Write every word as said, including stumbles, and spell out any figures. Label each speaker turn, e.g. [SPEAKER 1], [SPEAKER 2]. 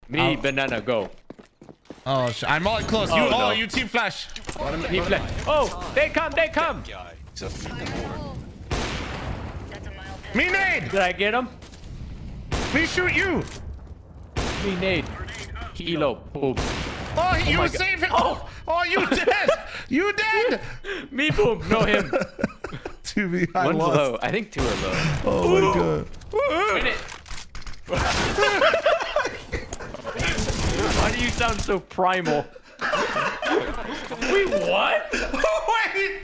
[SPEAKER 1] Me,
[SPEAKER 2] I'll...
[SPEAKER 1] banana, go.
[SPEAKER 2] Oh, sh I'm all close.
[SPEAKER 1] Oh,
[SPEAKER 2] you,
[SPEAKER 1] no.
[SPEAKER 2] oh, you team flash.
[SPEAKER 1] He flash. Oh, they come, they come.
[SPEAKER 3] He's a freaking whore.
[SPEAKER 2] Me nade.
[SPEAKER 1] Did I get him?
[SPEAKER 2] Me shoot you.
[SPEAKER 1] Me nade. Hilo. Boom.
[SPEAKER 2] Oh, he,
[SPEAKER 1] Oh
[SPEAKER 2] you
[SPEAKER 1] my
[SPEAKER 2] save him.
[SPEAKER 1] God.
[SPEAKER 2] Oh, oh, you dead. You dead.
[SPEAKER 1] Me boom. No him.
[SPEAKER 2] two v. I
[SPEAKER 1] One's
[SPEAKER 2] lost.
[SPEAKER 1] low. I think two are low.
[SPEAKER 2] Oh my god.
[SPEAKER 1] Win it. Why do you sound so primal? Wait, what?